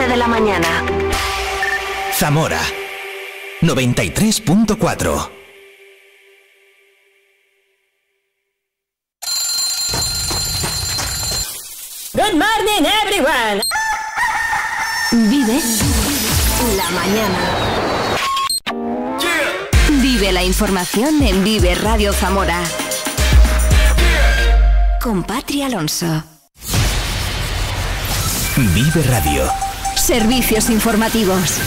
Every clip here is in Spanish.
9 de la mañana. Zamora 93.4. Good morning, everyone. Vive la mañana. Vive la información en Vive Radio Zamora. Con Patri Alonso. Vive Radio. Servicios informativos.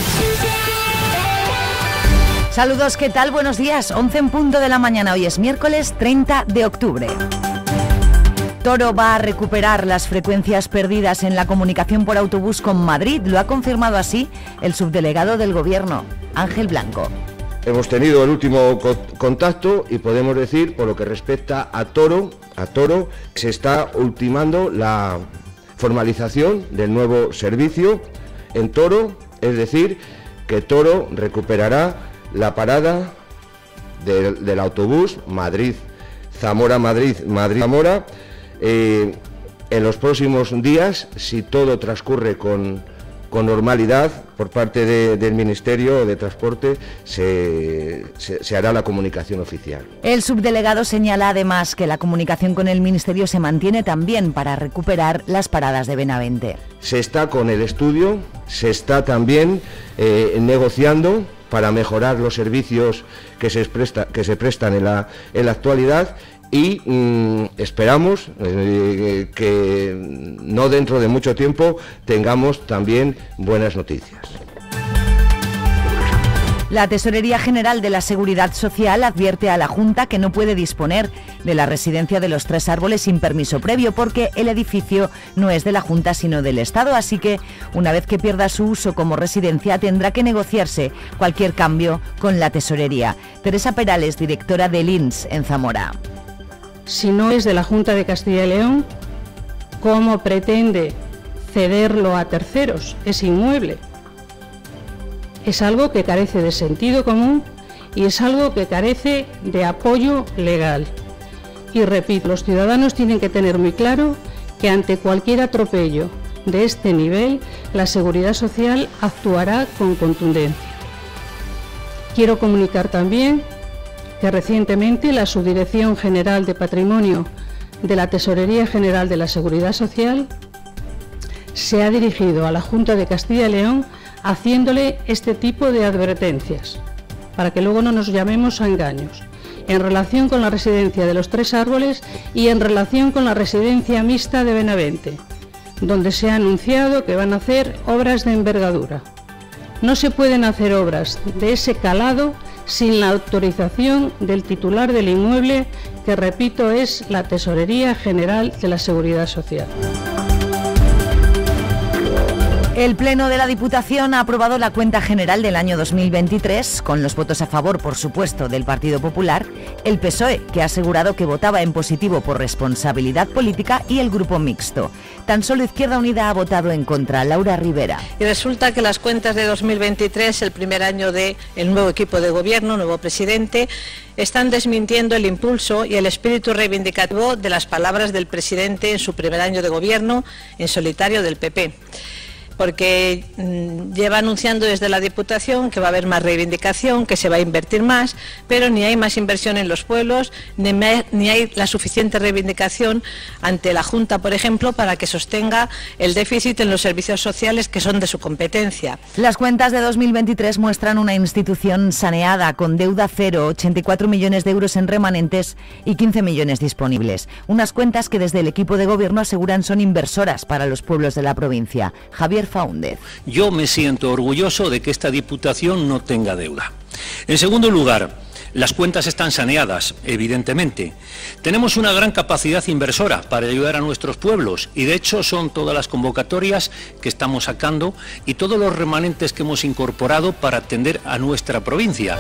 Saludos, ¿qué tal? Buenos días. 11 en punto de la mañana. Hoy es miércoles 30 de octubre. Toro va a recuperar las frecuencias perdidas en la comunicación por autobús con Madrid. Lo ha confirmado así el subdelegado del Gobierno, Ángel Blanco. Hemos tenido el último contacto y podemos decir, por lo que respecta a Toro, se está ultimando la formalización del nuevo servicio en Toro, es decir, que Toro recuperará la parada del autobús Madrid-Zamora, Madrid-Zamora, en los próximos días, si todo transcurre con normalidad por parte del Ministerio de Transporte, se hará la comunicación oficial. El subdelegado señala además que la comunicación con el Ministerio se mantiene también para recuperar las paradas de Benavente. Se está con el estudio, se está también negociando para mejorar los servicios que se prestan en la actualidad. Y esperamos que no dentro de mucho tiempo tengamos también buenas noticias. La Tesorería General de la Seguridad Social advierte a la Junta que no puede disponer de la residencia de los Tres Árboles sin permiso previo porque el edificio no es de la Junta sino del Estado, así que una vez que pierda su uso como residencia tendrá que negociarse cualquier cambio con la Tesorería. Teresa Perales, directora del INS en Zamora. Si no es de la Junta de Castilla y León, ¿cómo pretende cederlo a terceros ese inmueble? Es algo que carece de sentido común y es algo que carece de apoyo legal. Y repito, los ciudadanos tienen que tener muy claro que ante cualquier atropello de este nivel, la Seguridad Social actuará con contundencia. Quiero comunicar también que recientemente la Subdirección General de Patrimonio de la Tesorería General de la Seguridad Social se ha dirigido a la Junta de Castilla y León haciéndole este tipo de advertencias, para que luego no nos llamemos a engaños, en relación con la residencia de los Tres Árboles y en relación con la residencia mixta de Benavente, donde se ha anunciado que van a hacer obras de envergadura. No se pueden hacer obras de ese calado sin la autorización del titular del inmueble, que repito es la Tesorería General de la Seguridad Social. El Pleno de la Diputación ha aprobado la cuenta general del año 2023, con los votos a favor, por supuesto, del Partido Popular, el PSOE, que ha asegurado que votaba en positivo por responsabilidad política, y el Grupo Mixto. Tan solo Izquierda Unida ha votado en contra. Laura Rivera. Y resulta que las cuentas de 2023, el primer año del nuevo equipo de gobierno, nuevo presidente, están desmintiendo el impulso y el espíritu reivindicativo de las palabras del presidente en su primer año de gobierno en solitario del PP. Porque lleva anunciando desde la Diputación que va a haber más reivindicación, que se va a invertir más, pero ni hay más inversión en los pueblos, ni hay la suficiente reivindicación ante la Junta, por ejemplo, para que sostenga el déficit en los servicios sociales que son de su competencia. Las cuentas de 2023 muestran una institución saneada, con deuda cero, 84 millones de euros en remanentes y 15 millones disponibles. Unas cuentas que desde el equipo de gobierno aseguran son inversoras para los pueblos de la provincia. Javier Faúndez. Yo me siento orgulloso de que esta Diputación no tenga deuda. En segundo lugar, las cuentas están saneadas, evidentemente. Tenemos una gran capacidad inversora para ayudar a nuestros pueblos y de hecho son todas las convocatorias que estamos sacando y todos los remanentes que hemos incorporado para atender a nuestra provincia.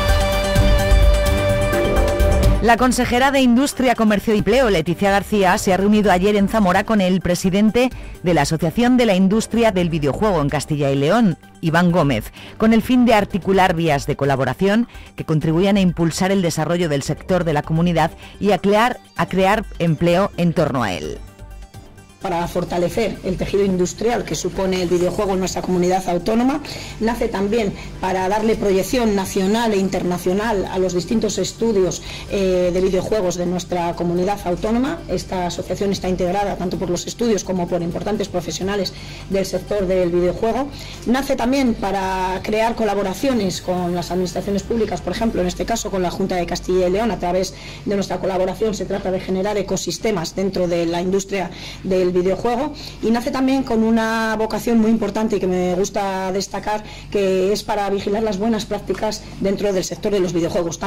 La consejera de Industria, Comercio y Empleo, Leticia García, se ha reunido ayer en Zamora con el presidente de la Asociación de la Industria del Videojuego en Castilla y León, Iván Gómez, con el fin de articular vías de colaboración que contribuyan a impulsar el desarrollo del sector de la comunidad y a crear empleo en torno a él. para fortalecer el tejido industrial que supone el videojuego en nuestra comunidad autónoma. Nace también para darle proyección nacional e internacional a los distintos estudios de videojuegos de nuestra comunidad autónoma. Esta asociación está integrada tanto por los estudios como por importantes profesionales del sector del videojuego. Nace también para crear colaboraciones con las administraciones públicas, por ejemplo, en este caso con la Junta de Castilla y León. A través de nuestra colaboración se trata de generar ecosistemas dentro de la industria del videojuego, y nace también con una vocación muy importante y que me gusta destacar, que es para vigilar las buenas prácticas dentro del sector de los videojuegos.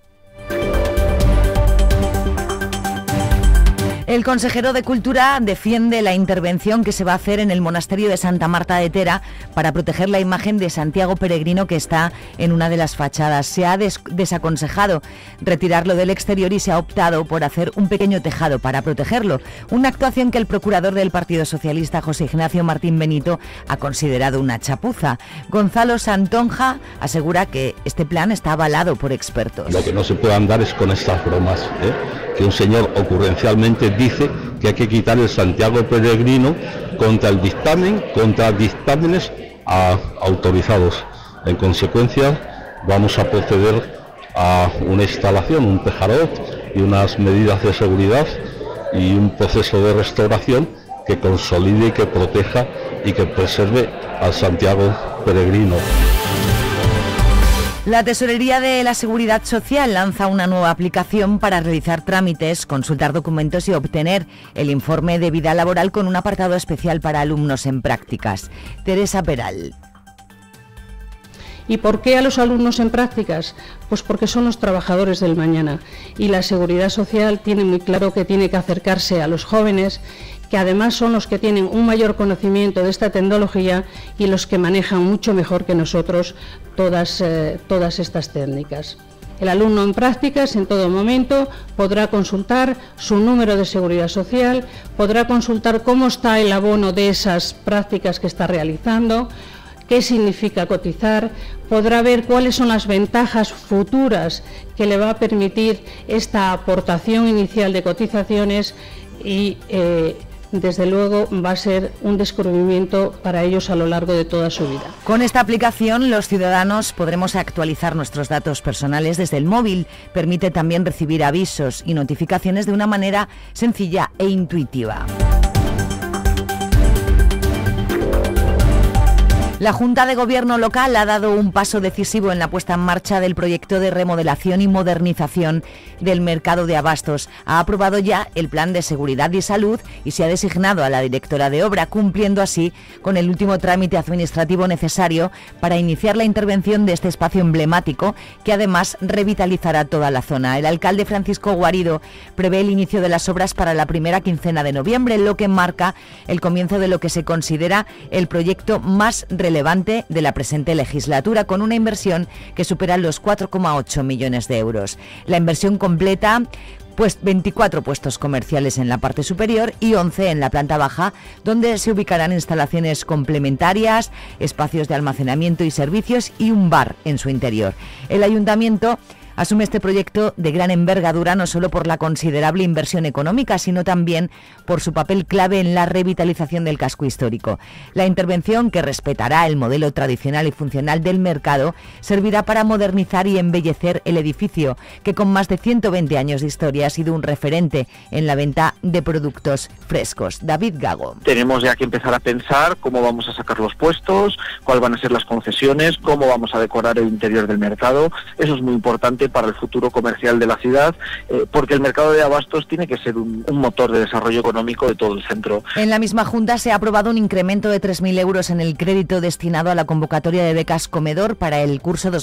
El consejero de Cultura defiende la intervención que se va a hacer en el monasterio de Santa Marta de Tera para proteger la imagen de Santiago Peregrino que está en una de las fachadas. Se ha desaconsejado retirarlo del exterior y se ha optado por hacer un pequeño tejado para protegerlo. Una actuación que el procurador del Partido Socialista, José Ignacio Martín Benito, ha considerado una chapuza. Gonzalo Santonja asegura que este plan está avalado por expertos. Lo que no se puede andar es con estas bromas, que un señor ocurrencialmente dice que hay que quitar el Santiago Peregrino contra dictámenes autorizados. En consecuencia, vamos a proceder a una instalación, un tejarot y unas medidas de seguridad y un proceso de restauración que consolide y que proteja y que preserve al Santiago Peregrino. La Tesorería de la Seguridad Social lanza una nueva aplicación para realizar trámites, consultar documentos y obtener el informe de vida laboral con un apartado especial para alumnos en prácticas. Teresa Peral. ¿Y por qué a los alumnos en prácticas? Pues porque son los trabajadores del mañana, y la Seguridad Social tiene muy claro que tiene que acercarse a los jóvenes, que además son los que tienen un mayor conocimiento de esta tecnología y los que manejan mucho mejor que nosotros todas estas técnicas. El alumno en prácticas en todo momento podrá consultar su número de seguridad social, podrá consultar cómo está el abono de esas prácticas que está realizando, qué significa cotizar, podrá ver cuáles son las ventajas futuras que le va a permitir esta aportación inicial de cotizaciones y desde luego va a ser un descubrimiento para ellos a lo largo de toda su vida. Con esta aplicación los ciudadanos podremos actualizar nuestros datos personales desde el móvil. Permite también recibir avisos y notificaciones de una manera sencilla e intuitiva. La Junta de Gobierno local ha dado un paso decisivo en la puesta en marcha del proyecto de remodelación y modernización del mercado de abastos. Ha aprobado ya el plan de seguridad y salud y se ha designado a la directora de obra, cumpliendo así con el último trámite administrativo necesario para iniciar la intervención de este espacio emblemático que además revitalizará toda la zona. El alcalde Francisco Guarido prevé el inicio de las obras para la primera quincena de noviembre, lo que marca el comienzo de lo que se considera el proyecto más relevante de la presente legislatura, con una inversión que supera los 4,8 millones de euros. La inversión completa pues 24 puestos comerciales en la parte superior y 11 en la planta baja, donde se ubicarán instalaciones complementarias, espacios de almacenamiento y servicios y un bar en su interior. El ayuntamiento asume este proyecto de gran envergadura no solo por la considerable inversión económica, sino también por su papel clave en la revitalización del casco histórico. La intervención, que respetará el modelo tradicional y funcional del mercado, servirá para modernizar y embellecer el edificio, que con más de 120 años de historia ha sido un referente en la venta de productos frescos. David Gago. Tenemos ya que empezar a pensar cómo vamos a sacar los puestos, cuáles van a ser las concesiones, cómo vamos a decorar el interior del mercado. Eso es muy importante para el futuro comercial de la ciudad, porque el mercado de abastos tiene que ser un motor de desarrollo económico de todo el centro. En la misma Junta se ha aprobado un incremento de 3.000 euros en el crédito destinado a la convocatoria de becas Comedor para el curso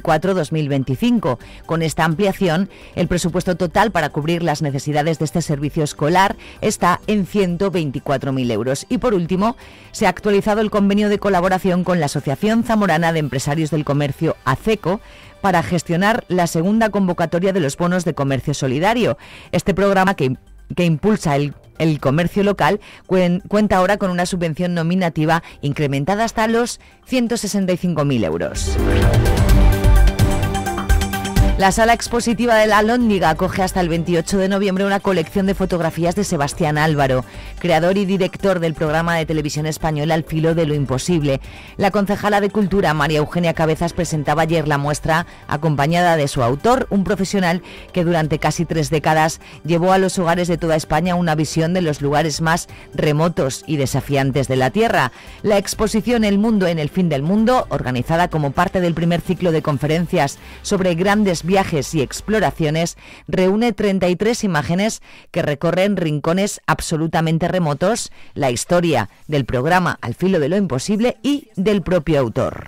2024-2025. Con esta ampliación, el presupuesto total para cubrir las necesidades de este servicio escolar está en 124.000 euros. Y por último, se ha actualizado el convenio de colaboración con la Asociación Zamorana de Empresarios del Comercio, ACECO, para gestionar la segunda convocatoria de los bonos de comercio solidario. Este programa que impulsa el comercio local cuenta ahora con una subvención nominativa incrementada hasta los 165.000 euros. La sala expositiva de la Alhóndiga acoge hasta el 28 de noviembre una colección de fotografías de Sebastián Álvaro, creador y director del programa de televisión española Al filo de lo imposible. La concejala de Cultura, María Eugenia Cabezas, presentaba ayer la muestra acompañada de su autor, un profesional que durante casi 3 décadas llevó a los hogares de toda España una visión de los lugares más remotos y desafiantes de la Tierra. La exposición El mundo en el fin del mundo, organizada como parte del primer ciclo de conferencias sobre grandes viajes y exploraciones, reúne 33 imágenes que recorren rincones absolutamente remotos, la historia del programa Al filo de lo imposible y del propio autor.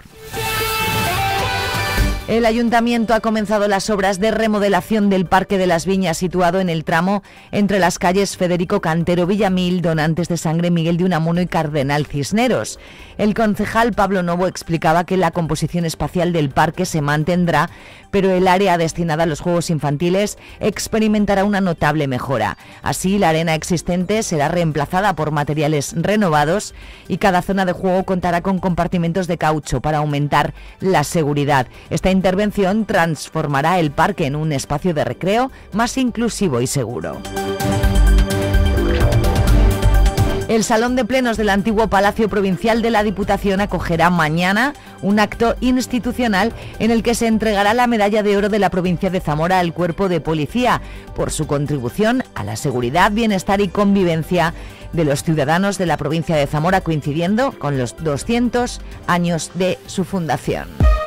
El Ayuntamiento ha comenzado las obras de remodelación del Parque de las Viñas, situado en el tramo entre las calles Federico Cantero Villamil, Donantes de Sangre, Miguel de Unamuno y Cardenal Cisneros. El concejal Pablo Novo explicaba que la composición espacial del parque se mantendrá, pero el área destinada a los juegos infantiles experimentará una notable mejora. Así, la arena existente será reemplazada por materiales renovados y cada zona de juego contará con compartimentos de caucho para aumentar la seguridad. Esta intervención transformará el parque en un espacio de recreo más inclusivo y seguro. El Salón de Plenos del antiguo Palacio Provincial de la Diputación acogerá mañana un acto institucional en el que se entregará la Medalla de Oro de la provincia de Zamora al Cuerpo de Policía por su contribución a la seguridad, bienestar y convivencia de los ciudadanos de la provincia de Zamora, coincidiendo con los 200 años de su fundación.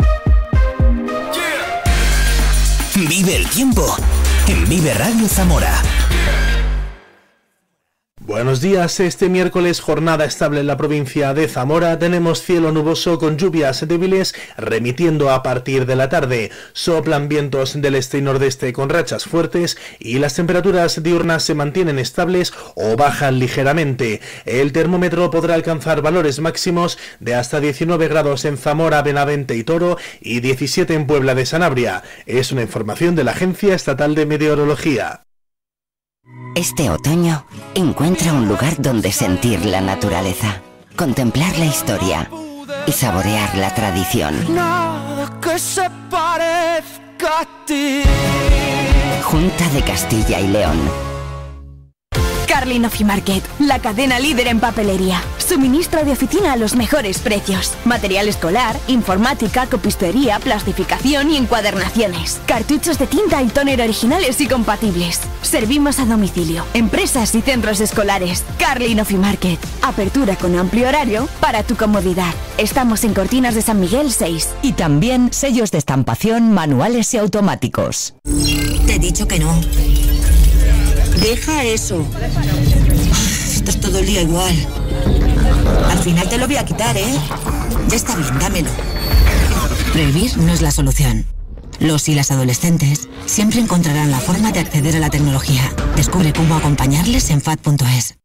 Vive el tiempo en Vive Radio Zamora. Buenos días, este miércoles jornada estable en la provincia de Zamora, tenemos cielo nuboso con lluvias débiles remitiendo a partir de la tarde, soplan vientos del este y nordeste con rachas fuertes y las temperaturas diurnas se mantienen estables o bajan ligeramente. El termómetro podrá alcanzar valores máximos de hasta 19 grados en Zamora, Benavente y Toro y 17 en Puebla de Sanabria. Es una información de la Agencia Estatal de Meteorología. Este otoño, encuentra un lugar donde sentir la naturaleza, contemplar la historia y saborear la tradición. Nada que se parezca a ti. Junta de Castilla y León. Carlin Office Market, la cadena líder en papelería. Suministro de oficina a los mejores precios. Material escolar, informática, copistería, plastificación y encuadernaciones. Cartuchos de tinta y tóner originales y compatibles. Servimos a domicilio, empresas y centros escolares. Carlin Office Market. Apertura con amplio horario para tu comodidad. Estamos en Cortinas de San Miguel 6. Y también sellos de estampación manuales y automáticos. Te he dicho que no. Deja eso. Estás todo el día igual. Al final te lo voy a quitar, ¿eh? Ya está bien, dámelo. Prohibir no es la solución. Los y las adolescentes siempre encontrarán la forma de acceder a la tecnología. Descubre cómo acompañarles en FAD.es.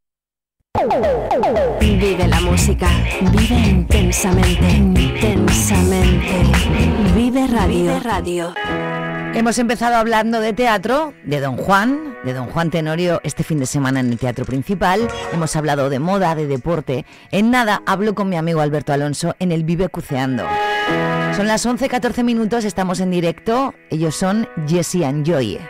Vive la música. Vive intensamente. Intensamente. Vive Radio. Vive Radio. Hemos empezado hablando de teatro, de Don Juan Tenorio este fin de semana en el Teatro Principal. Hemos hablado de moda, de deporte. En nada hablo con mi amigo Alberto Alonso en el Vive Cuceando. Son las 11:14 minutos, estamos en directo. Ellos son Jessie and Joy.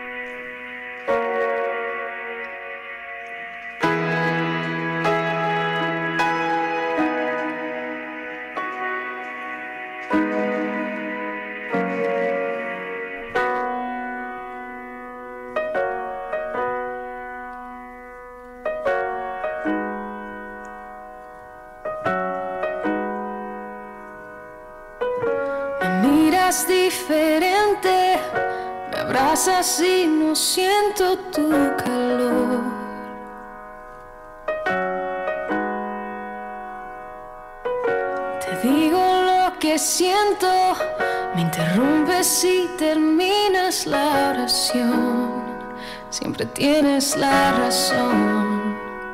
Diferente, me abrazas y no siento tu calor. Te digo lo que siento, me interrumpes y terminas la oración. Siempre tienes la razón.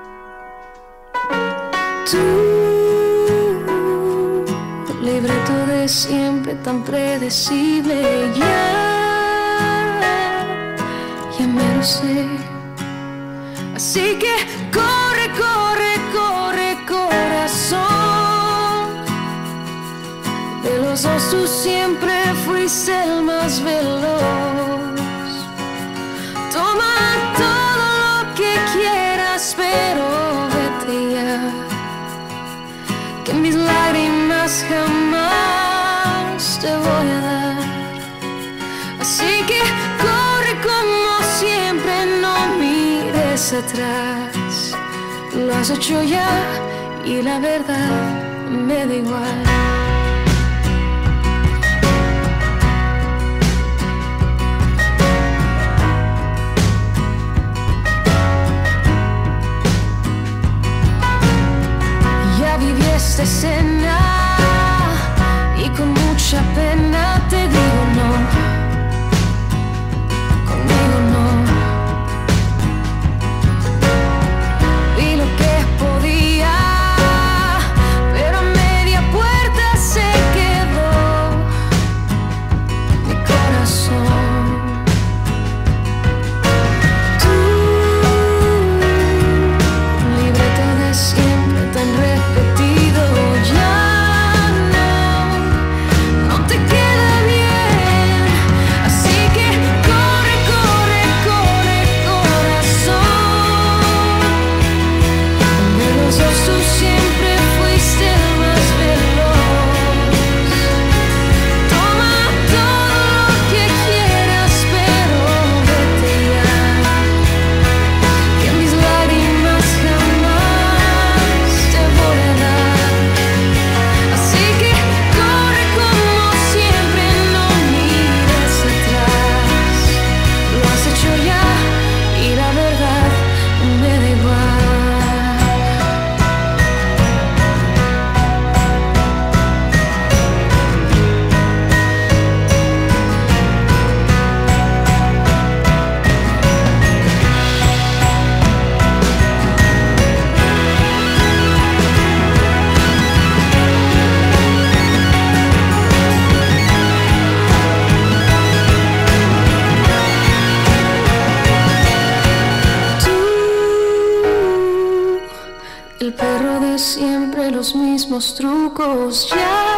Libreto de siempre tan predecible, ya me lo sé. Así que corre, corre, corre, corazón. De los los dos tú siempre fuiste el más veloz. Toma todo lo que quieras, pero vete ya, que mis lágrimas jamás te voy a dar. Así que corre como siempre, no mires atrás. Lo has hecho ya y la verdad me da igual. Ya viví esta escena y con mucha pena te digo no, conmigo no. Vi lo que podía, pero a media puerta se quedó mi corazón. Tú, libreto de siempre tan repetido, ya no te queda bien. Así que corre, corre, corre, corazón. De los dos tú siempre fuiste el más veloz. Toma todo lo que quieras, pero vete ya, que mis lágrimas jamás te voy a dar. Así que corre como siempre, no mires atrás. Lo has hecho ya y la verdad me da igual. El perro de siempre, los mismos trucos,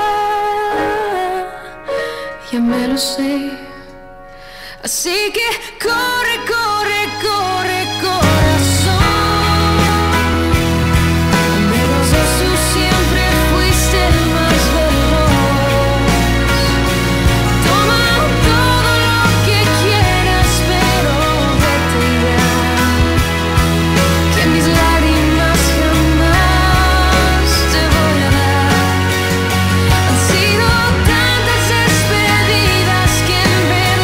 ya me lo sé. Así que corre, corre, corre, corazón. De los dos tú siempre fuiste el más veloz. Toma todo lo que quieras, pero vete ya, que mis lágrimas jamás te voy a dar. Han sido tantas despedidas que en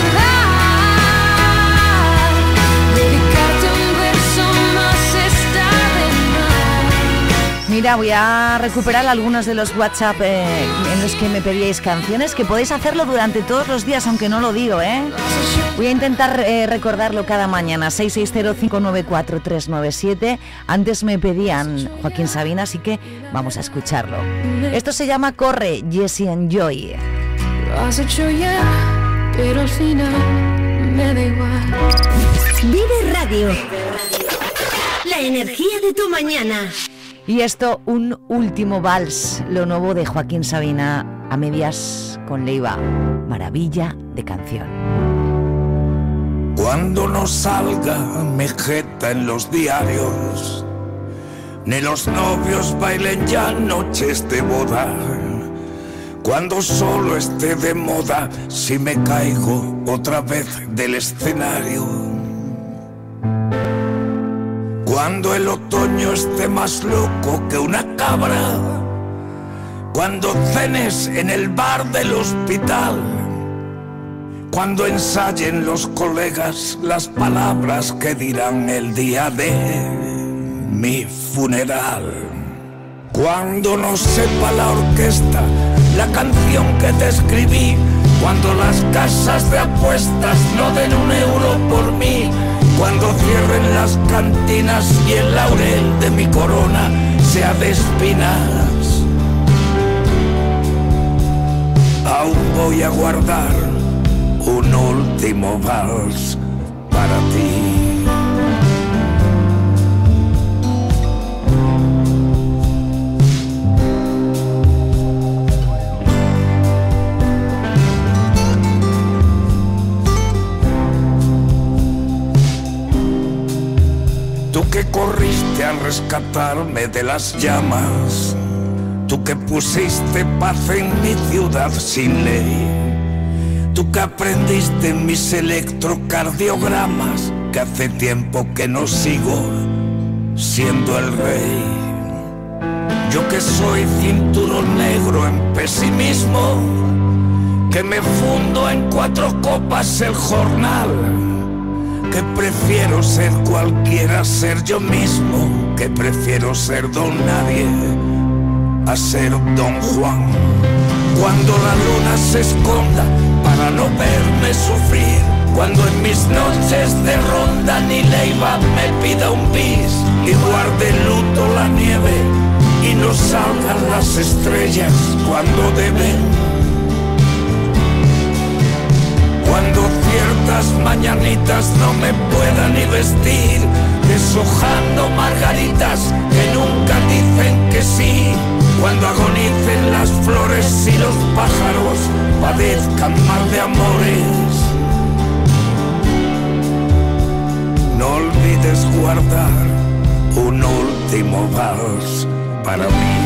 verdad dedicarte un verso más está de más. Mira, voy a recuperar algunos de los WhatsApp en los que me pedíais canciones, que podéis hacerlo durante todos los días, aunque no lo digo, ¿eh? Voy a intentar recordarlo cada mañana. 660-594-397. Antes me pedían Joaquín Sabina, así que vamos a escucharlo. Esto se llama Corre, Jesse and Joy. Lo has hecho ya, pero al final me da igual. Vive Radio. La energía de tu mañana. Y esto, un último vals, lo nuevo de Joaquín Sabina, a medias con Leiva. Maravilla de canción. Cuando no salga Mejeta en los diarios, ni los novios bailen ya noches de boda, cuando solo esté de moda si me caigo otra vez del escenario, cuando el otoño esté más loco que una cabra, cuando cenes en el bar del hospital, cuando ensayen los colegas las palabras que dirán el día de mi funeral, cuando no sepa la orquesta la canción que te escribí, cuando las casas de apuestas no den €1 por mí, cuando cierren las cantinas y el laurel de mi corona sea de espinas, aún voy a guardar un último vals para ti. quieran rescatarme de las llamas. Tú que pusiste paz en mi ciudad sin ley. Tú que aprendiste mis electrocardiogramas, que hace tiempo que no sigo siendo el rey. Yo que soy cinturón negro en pesimismo, que me fundo en 4 copas el jornal, que prefiero ser cualquiera, ser yo mismo, que prefiero ser don nadie a ser don Juan. Cuando la luna se esconda para no verme sufrir, cuando en mis noches de ronda ni Leiva me pida un bis y guarde luto la nieve y no salgan las estrellas cuando deben. Cuando ciertas mañanitas no me puedan ni vestir, deshojando margaritas que nunca dicen que sí. Cuando agonicen las flores y los pájaros padezcan mal de amores. No olvides guardar un último vals para mí.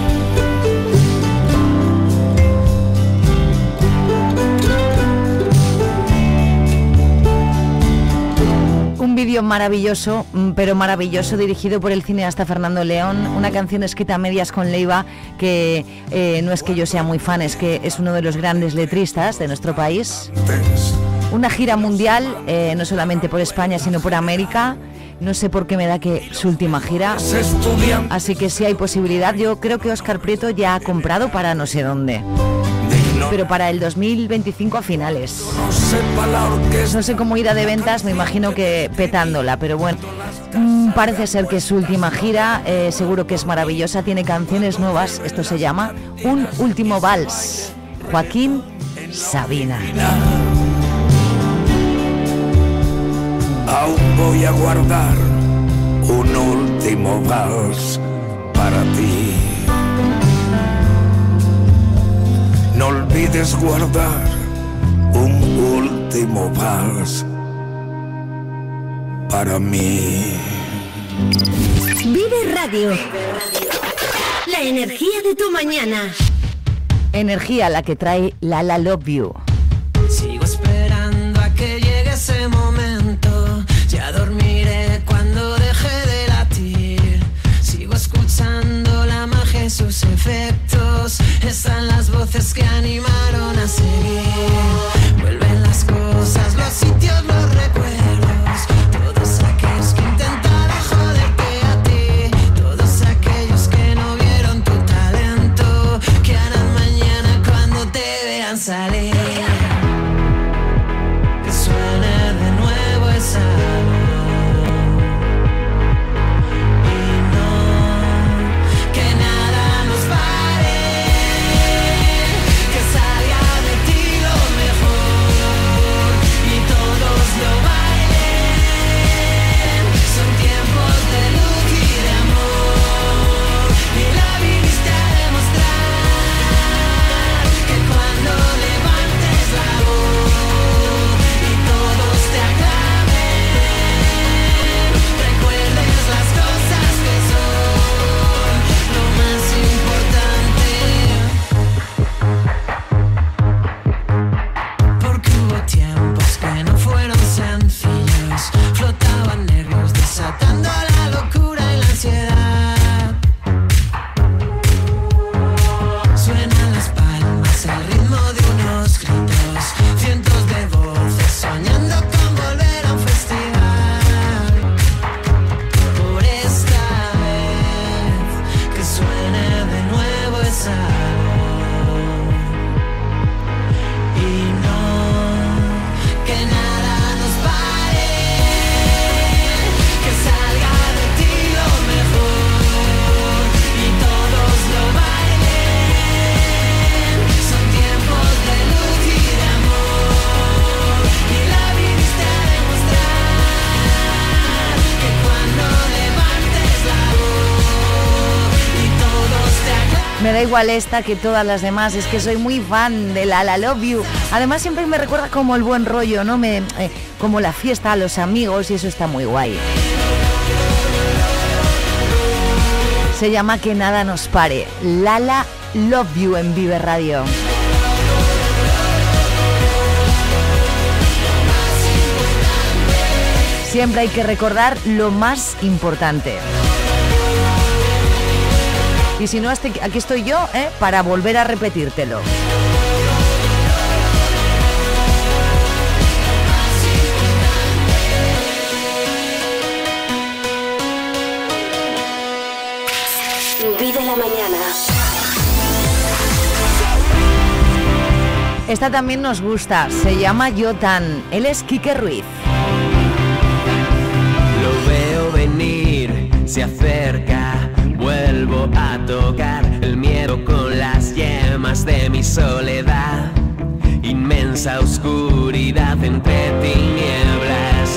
Un vídeo maravilloso, pero maravilloso, dirigido por el cineasta Fernando León, una canción escrita a medias con Leiva, que no es que yo sea muy fan, es que es uno de los grandes letristas de nuestro país. Una gira mundial, no solamente por España, sino por América. No sé por qué me da que su última gira, así que si hay posibilidad, yo creo que Óscar Prieto ya ha comprado para no sé dónde, pero para el 2025 a finales. No sé cómo irá de ventas, me imagino que petándola, pero bueno, parece ser que es su última gira, seguro que es maravillosa, tiene canciones nuevas, esto se llama Un Último Vals, Joaquín Sabina. Aún voy a guardar un último vals para ti. No olvides guardar un último vals para mí. Vive Radio. La energía de tu mañana. Energía la que trae Lala Love You. Sigo esperando a que llegue ese momento. Ya dormiré cuando deje de latir. Sigo escuchando la magia y sus efectos. Están las voces que animaron a seguir. Vuelven las cosas, los sitios, los recuerdos. Todos aquellos que intentaron joderte a ti. Todos aquellos que no vieron tu talento. Que harán mañana cuando te vean salir. Que suene de nuevo esa voz. Y no, que nada nos pare. Que salga de ti lo mejor y todos lo bailen. Son tiempos de luz y de amor y la viniste a demostrar. Que cuando levantes la voz y todos te aclamen, recuerdes las cosas que son lo más importante. Porque hubo tiempos que no fueron sencillos. Flotaban nervios desatando la locura y la ansiedad. Suenan las palmas, el ritmo de unos gritos. Cientos de voces soñando con volver a un festival. Por esta vez que suene de nuevo esa voz. Y no, que nada nos pare. Que salga de ti lo mejor y todos lo bailen. Son tiempos de luz y de amor y la viniste a demostrar. Que cuando levantes la voz y todos te aclamen. Me da igual esta que todas las demás, es que soy muy fan de Lala Love You. Además siempre me recuerda como el buen rollo, ¿no? Como la fiesta, a los amigos, y eso está muy guay. Se llama Que nada nos pare. Lala Love You en Vive Radio. Siempre hay que recordar lo más importante. Y si no, aquí estoy yo, para volver a repetírtelo. Vive la mañana. Esta también nos gusta, se llama Yotan. Él es Quique Ruiz. Lo veo venir, se acerca, vuelvo a tocar el miedo con las yemas de mi soledad. Inmensa oscuridad entre tinieblas.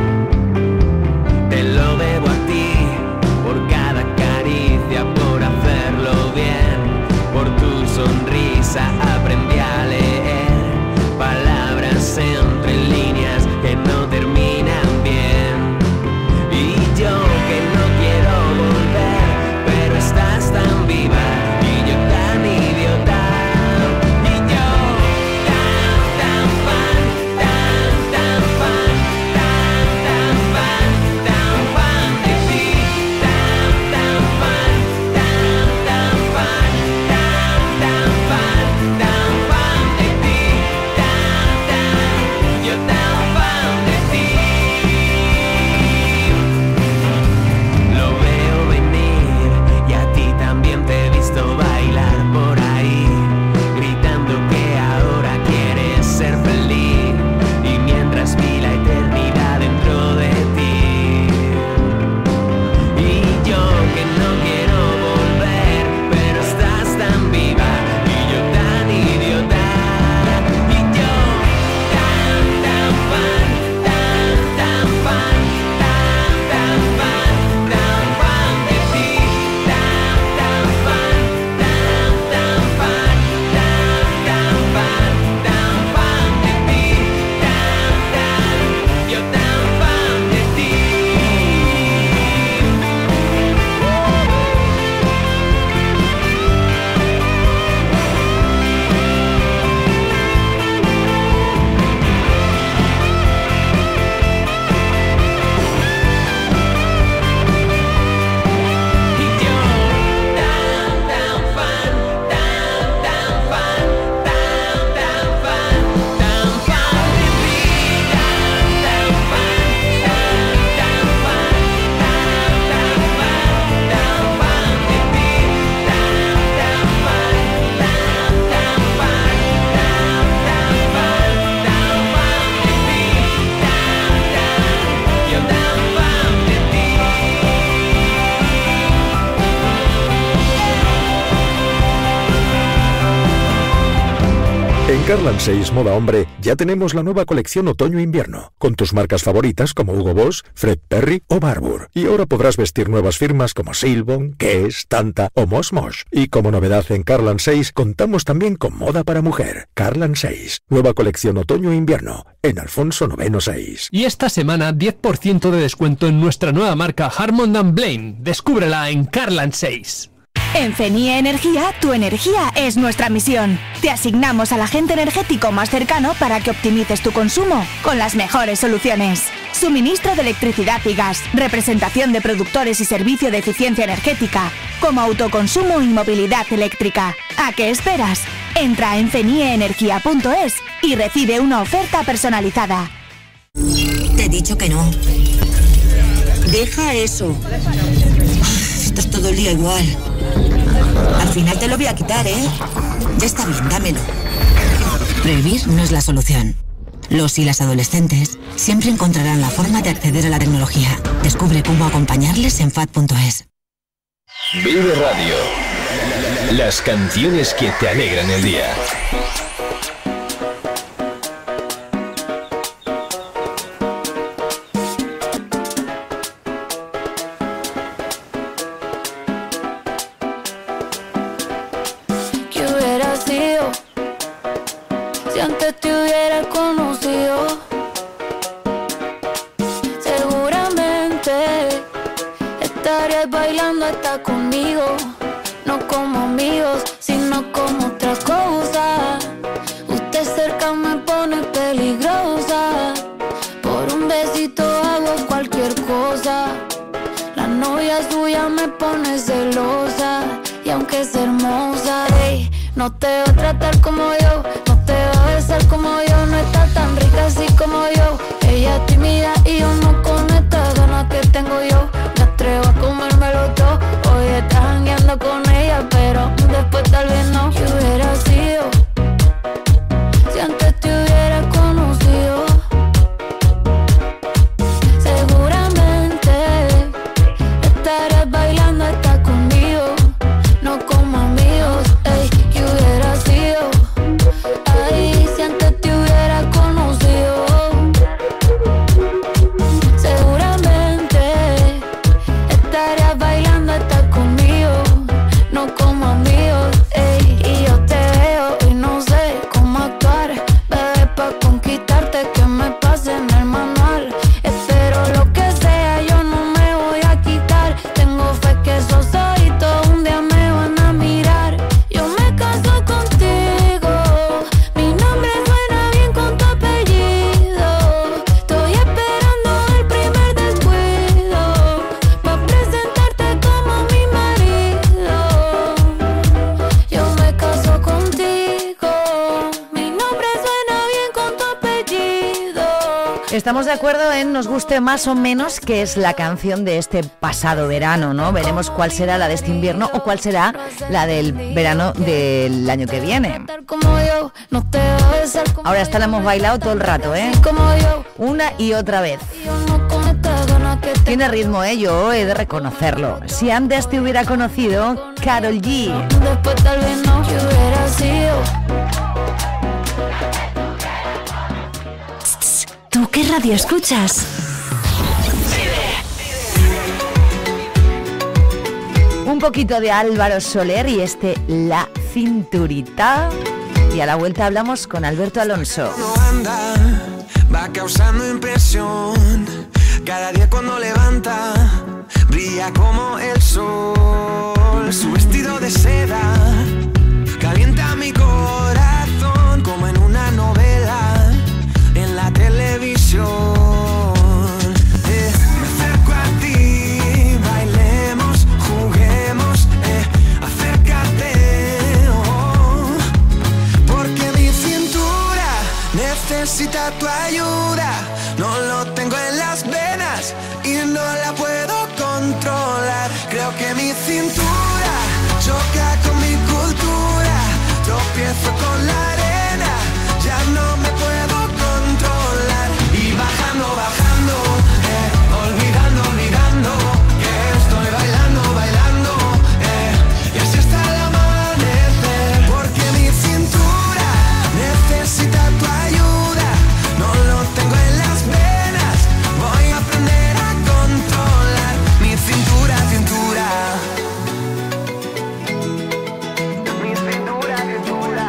Te lo debo a ti, por cada caricia, por hacerlo bien, por tu sonrisa aprendí a leer palabras entre líneas que no terminan bien. Y yo que no quiero volver, pero estás tan viva y yo tan idiota. Y yo tan fan, tan fan, tan fan, tan fan de ti, tan fan, tan fan, tan fan de ti, yo tan fan de ti. Lo veo venir y a ti también te he visto bailar por ahí, gritando que ahora quieres ser feliz, y mientras vi la eternidad dentro de ti. Y yo que no quiero volver, pero estás tan viva y yo tan idiota. Y yo tan fan, tan fan, tan fan de ti, tan fan, tan fan de ti, yo tan fan de ti. En Carland 6 Moda Hombre ya tenemos la nueva colección otoño-invierno, con tus marcas favoritas como Hugo Boss, Fred Perry o Barbour. Y ahora podrás vestir nuevas firmas como Silbon, Guess, Tanta o Mosh Mosh. Y como novedad en Carland 6 contamos también con moda para mujer. Carland 6, nueva colección otoño-invierno, en Alfonso IX 6. Y esta semana 10% de descuento en nuestra nueva marca Harmon & Blaine. Descúbrela en Carland 6. En FENIE Energía, tu energía es nuestra misión. Te asignamos al agente energético más cercano para que optimices tu consumo con las mejores soluciones. Suministro de electricidad y gas, representación de productores y servicio de eficiencia energética, como autoconsumo y movilidad eléctrica. ¿A qué esperas? Entra en fenieenergia.es y recibe una oferta personalizada. Te he dicho que no. Deja eso. Estás todo el día igual. Al final te lo voy a quitar, ¿eh? Ya está bien, dámelo. Prohibir no es la solución. Los y las adolescentes siempre encontrarán la forma de acceder a la tecnología. Descubre cómo acompañarles en FAD.es. Vive Radio. Las canciones que te alegran el día. Bailando hasta conmigo. No te va a tratar como yo, no te va a besar como yo. No está tan rica así como yo. Ella es tímida y yo no con estas ganas que tengo yo. Me atrevo a comérmelo todo. Hoy estás jangueando con ella, pero después tal vez no. Si hubiera sido, si antes te hubiera conocido, seguramente estarías bailando hasta conmigo, no como amigos. Ey, que hubiera sido, ay, si antes te hubiera conocido, seguramente estarías bailando hasta conmigo, no como amigos. Ey, y yo te veo y no sé cómo actuar, bebé, pa' conquistarte que me pase en el manual. Espero lo que sea, yo no me voy a quitar. Tengo fe que esos ojitos un día me van a mirar. Yo me caso contigo, mi nombre suena bien con tu apellido. Estoy esperando el primer descuido pa' presentarte como mi marido. Yo me caso contigo, mi nombre suena bien con tu apellido. Estamos de acuerdo en nos guste más o menos que es la canción de este pasado verano, ¿no? Veremos cuál será la de este invierno o cuál será la del verano del año que viene. Como yo, no te va a besar como Ahora esta la hemos bailado todo el rato, ¿eh? como yo. Una y otra vez. Yo no con estas ganas que Tiene ritmo, yo he de reconocerlo. Si antes te hubiera conocido, Karol G. después tal vez no. Si hubiera sido, ¿Tú qué radio escuchas? Un poquito de Álvaro Soler y La Cinturita. Y a la vuelta hablamos con Alberto Alonso. No anda, va causando impresión. Cada día cuando levanta, brilla como el sol. Su vestido de seda calienta mi corazón como en una novela en la televisión. Me acerco a ti, bailemos, juguemos, acércate, oh, porque mi cintura necesita tu ayuda. No lo tengo en las venas y no la puedo controlar. Creo que mi cintura choca con mi cultura. Tropiezo con la arena, ya no me puedo controlar. Y bajando, bajando, olvidando, olvidando que estoy bailando, bailando, y así hasta el amanecer. Porque mi cintura necesita tu ayuda. No lo tengo en las venas, voy a aprender a controlar mi cintura, cintura. Mi cintura, cintura.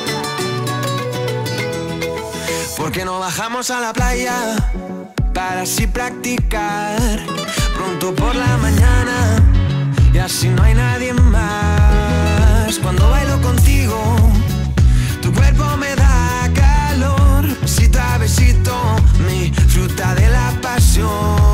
¿Por qué no bajamos a la playa para así practicar pronto por la mañana y así no hay nadie más? Cuando bailo contigo, tu cuerpo me da calor, besito a besito, mi fruta de la pasión.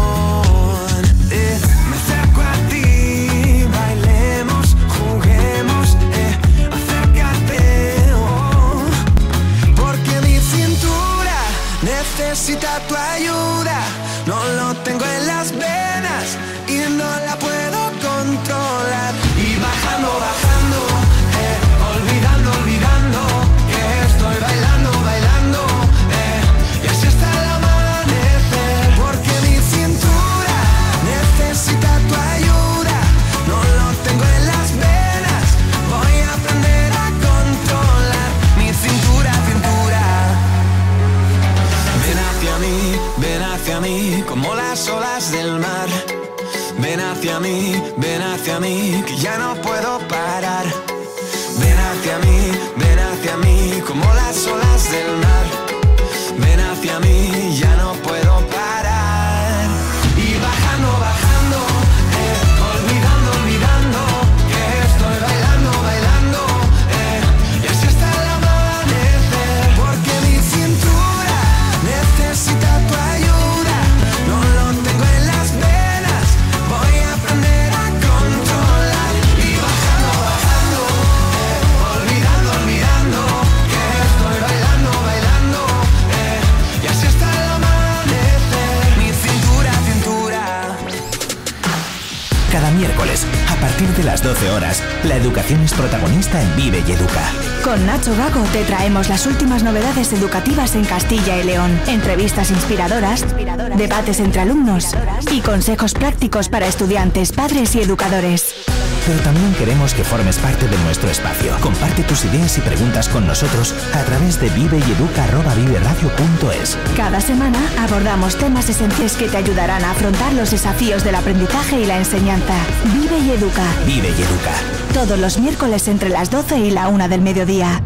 Me acerco a ti, bailemos, juguemos, acércate, oh, porque mi cintura necesita tu ayuda. No lo tengo en las venas y no la puedo controlar. Y bajando, bajando, olvidando, olvidando que estoy bailando, bailando, y así hasta el amanecer. Porque mi cintura necesita tu ayuda. No lo tengo en las venas, voy a aprender a controlar mi cintura, cintura. Ven hacia mí, como las olas del mar. Ven hacia mí, que ya no puedo parar. Ven hacia mí, como las olas del mar. Ven hacia mí, ya no puedo parar. Y bajando, bajando, olvidando, olvidando que estoy bailando, bailando, y así hasta el amanecer. Porque mi cintura necesita tu ayuda. No lo tengo en las venas, voy a aprender a controlar. Y partir de las 12 horas, la educación es protagonista en Vive y Educa. Con Nacho Gago te traemos las últimas novedades educativas en Castilla y León. Entrevistas inspiradoras, debates entre alumnos y consejos prácticos para estudiantes, padres y educadores. Pero también queremos que formes parte de nuestro espacio. Comparte tus ideas y preguntas con nosotros a través de viveyeduca@viveradio.es. Cada semana abordamos temas esenciales que te ayudarán a afrontar los desafíos del aprendizaje y la enseñanza. Vive y Educa. Vive y Educa. Todos los miércoles entre las 12 y la 1 del mediodía.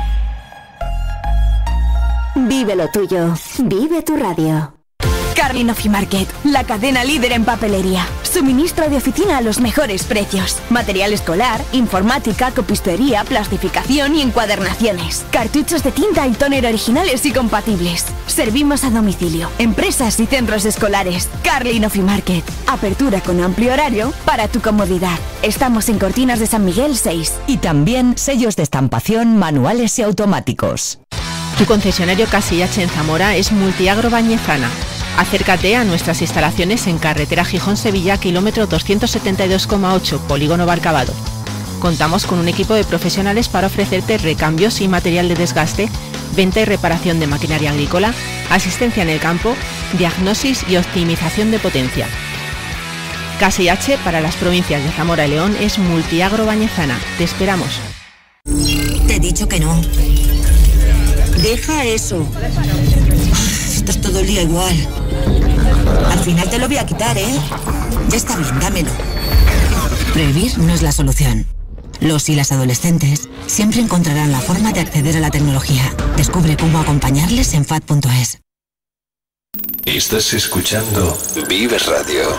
Vive lo tuyo. Vive tu radio. Carlin Ofi Market, la cadena líder en papelería. Suministro de oficina a los mejores precios. Material escolar, informática, copistería, plastificación y encuadernaciones. Cartuchos de tinta y tóner originales y compatibles. Servimos a domicilio, empresas y centros escolares. Carlin Ofi Market. Apertura con amplio horario para tu comodidad. Estamos en Cortinas de San Miguel 6. Y también sellos de estampación manuales y automáticos. Tu concesionario Casi H en Zamora es Multiagro Bañezana. Acércate a nuestras instalaciones en carretera Gijón-Sevilla, kilómetro 272,8, Polígono Barcabado. Contamos con un equipo de profesionales para ofrecerte recambios y material de desgaste, venta y reparación de maquinaria agrícola, asistencia en el campo, diagnosis y optimización de potencia. Casi H para las provincias de Zamora y León es Multiagro Bañezana. Te esperamos. Te he dicho que no. Deja eso. Estás todo el día igual. Al final te lo voy a quitar, ¿eh? Ya está bien, dámelo. Prohibir no es la solución. Los y las adolescentes siempre encontrarán la forma de acceder a la tecnología. Descubre cómo acompañarles en FAD.es. Estás escuchando Vive Radio.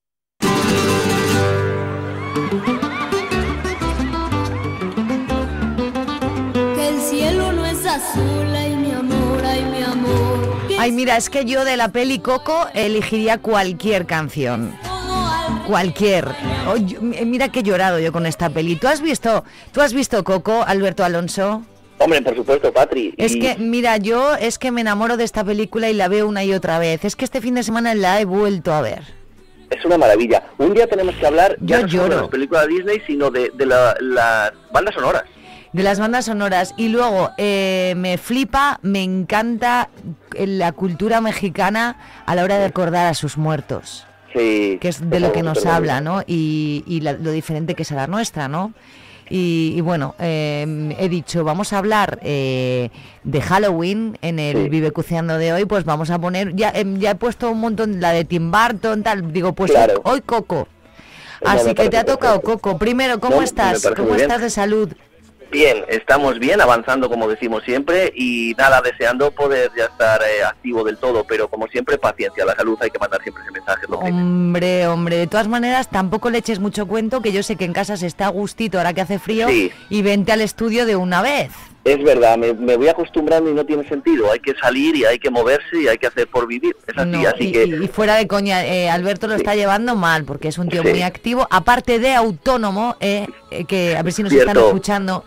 Que el cielo no es azul, ay mi amor, ay mi amor. Ay, mira, es que yo de la peli Coco elegiría cualquier canción. Cualquier. Oh, mira que he llorado yo con esta peli. ¿Tú has visto Coco, Alberto Alonso? Hombre, por supuesto, Patri. Es que, mira, yo es que me enamoro de esta película y la veo una y otra vez. Es que este fin de semana la he vuelto a ver. Es una maravilla. Un día tenemos que hablar yo no solo de las películas de Disney, sino de las bandas sonoras. De las bandas sonoras. Y luego me flipa, me encanta la cultura mexicana a la hora de recordar a sus muertos. Sí. Que es de lo que nos habla, ¿no? Y lo diferente que es a la nuestra, ¿no? Y bueno, he dicho, vamos a hablar de Halloween en el Vivecuceando de hoy, pues vamos a poner, ya he puesto un montón, la de Tim Burton, tal, digo, pues claro. Hoy Coco. Así que te ha tocado Coco. Primero, ¿cómo estás? ¿Cómo estás de salud? Bien, estamos bien, avanzando como decimos siempre y nada, deseando poder ya estar activo del todo, pero como siempre, paciencia, la salud hay que mandar siempre ese mensaje. Hombre, de todas maneras tampoco le eches mucho cuento, que yo sé que en casa se está a gustito ahora que hace frío y vente al estudio de una vez. Es verdad, me voy acostumbrando y no tiene sentido, hay que salir y hay que moverse y hay que hacer por vivir, es así, así que... Y fuera de coña, Alberto lo está llevando mal, porque es un tío muy activo, aparte de autónomo, que a ver si nos están escuchando,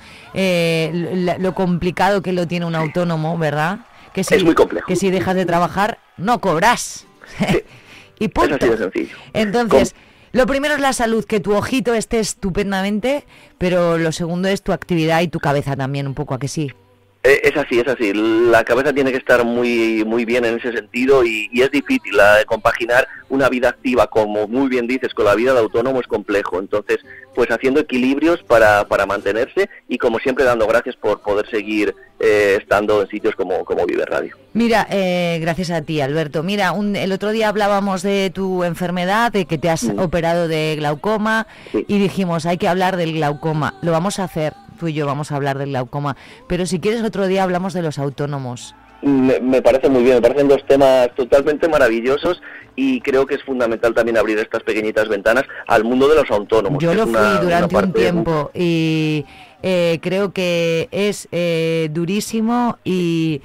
lo complicado que lo tiene un autónomo, ¿verdad? Que si, es muy complejo. Que si dejas de trabajar, no cobras. Sí. Y punto. Es así de sencillo. Entonces... Lo primero es la salud, que tu ojito esté estupendamente, pero lo segundo es tu actividad y tu cabeza también, un poco, ¿a que sí? Es así, la cabeza tiene que estar muy muy bien en ese sentido y es difícil compaginar una vida activa, como muy bien dices, con la vida de autónomo es complejo, entonces pues haciendo equilibrios para mantenerse y como siempre dando gracias por poder seguir estando en sitios como Vive Radio. Mira, gracias a ti, Alberto. Mira, el otro día hablábamos de tu enfermedad, de que te has operado de glaucoma y dijimos, hay que hablar del glaucoma, lo vamos a hacer. Tú y yo vamos a hablar del glaucoma, pero si quieres otro día hablamos de los autónomos. Me parece muy bien, me parecen dos temas totalmente maravillosos y creo que es fundamental también abrir estas pequeñitas ventanas al mundo de los autónomos. Yo lo fui durante un tiempo y creo que es durísimo y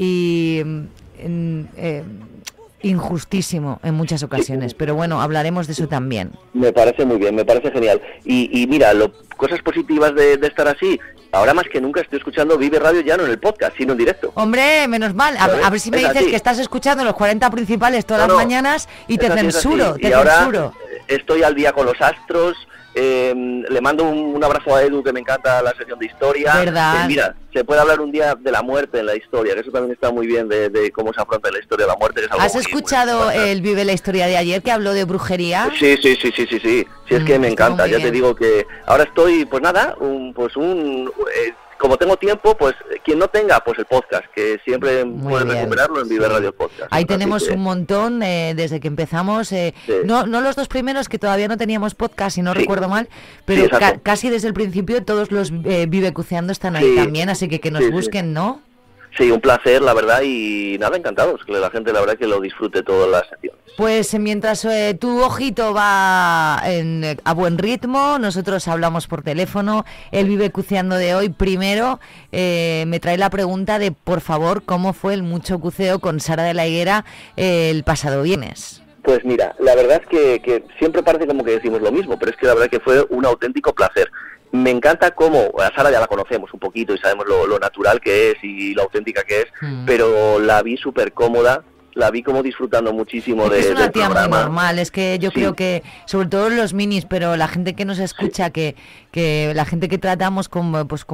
injustísimo en muchas ocasiones, pero bueno, hablaremos de eso también. Me parece muy bien, me parece genial. Y mira, cosas positivas de estar así, ahora más que nunca estoy escuchando Vive Radio ya no en el podcast, sino en directo. Hombre, menos mal, a ver si me dices que estás escuchando los 40 principales todas las mañanas y te censuro, y ahora estoy al día con los astros, Le mando un abrazo a Edu, que me encanta la sección de historia. ¿Verdad? Mira, se puede hablar un día de la muerte en la historia, que eso también está muy bien, de cómo se afronta la historia de la muerte. Que es algo ¿Has muy escuchado el Vive la Historia de ayer, que habló de brujería? Sí. Sí, es que me encanta. Ya te digo que ahora estoy, pues nada, como tengo tiempo, pues quien no tenga, pues el podcast, que siempre puede recuperarlo en Vive Radio Podcast. Ahí tenemos un montón desde que empezamos, no los 2 primeros, que todavía no teníamos podcast, si no recuerdo mal, pero casi desde el principio todos los Vive Cuceando están ahí también, así que nos busquen, ¿no? Sí, un placer, la verdad, y nada, encantados, que la gente, la verdad, que lo disfrute todas las secciones. Pues mientras tu ojito va a buen ritmo, nosotros hablamos por teléfono. El Vive Cuceando de hoy, primero, me trae la pregunta de, por favor, ¿cómo fue el mucho cuceo con Sara de la Higuera el pasado viernes? Pues mira, la verdad es que siempre parece como que decimos lo mismo, pero es que la verdad que fue un auténtico placer. Me encanta cómo, a Sara ya la conocemos un poquito y sabemos lo natural que es y lo auténtica que es, pero la vi súper cómoda, la vi como disfrutando muchísimo es una tía programa. muy normal, es que yo creo que, sobre todo los minis, pero la gente que nos escucha, que la gente que tratamos con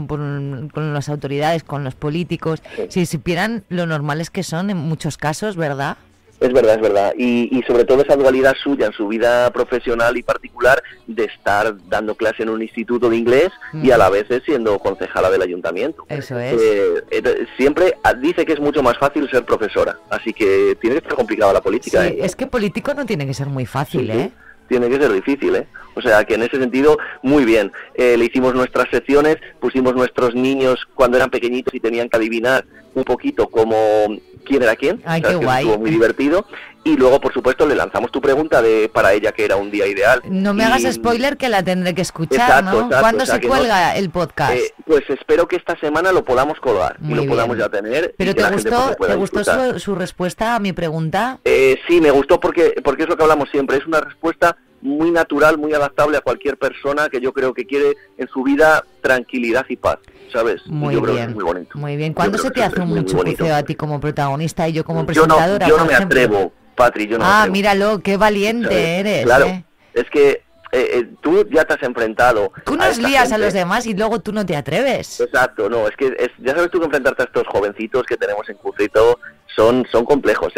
las autoridades, con los políticos, si supieran lo normales que son en muchos casos, ¿verdad? Es verdad, y sobre todo esa dualidad suya en su vida profesional y particular de estar dando clase en un instituto de inglés y a la vez siendo concejala del ayuntamiento. Eso es. Siempre dice que es mucho más fácil ser profesora, así que tiene que estar complicada la política. Sí, es que político no tiene que ser muy fácil, ¿eh? Tiene que ser difícil, O sea, que en ese sentido, muy bien. Le hicimos nuestras secciones, pusimos nuestros niños cuando eran pequeñitos y tenían que adivinar un poquito cómo quién era quién. Ay, qué guay. Estuvo muy divertido. Y luego, por supuesto, le lanzamos tu pregunta para ella, que era un día ideal. No me hagas spoiler, que la tendré que escuchar, ¿no? ¿Cuándo se cuelga el podcast? Pues espero que esta semana lo podamos colgar y lo podamos ya tener. ¿Pero te gustó su respuesta a mi pregunta? Sí, me gustó porque es lo que hablamos siempre. Es una respuesta muy natural, muy adaptable a cualquier persona que yo creo que quiere en su vida tranquilidad y paz, ¿sabes? Muy creo bien, que es muy bonito. Muy bien. ¿Cuándo se te hace un mucho cuceo a ti como protagonista y yo como presentadora? Yo no me atrevo, Patri, yo no me atrevo. Míralo, qué valiente eres. Claro, es que tú ya te has enfrentado. Tú nos lías a los demás y luego tú no te atreves. Exacto, no, es que ya sabes tú que enfrentarte a estos jovencitos que tenemos en Cucito son complejos,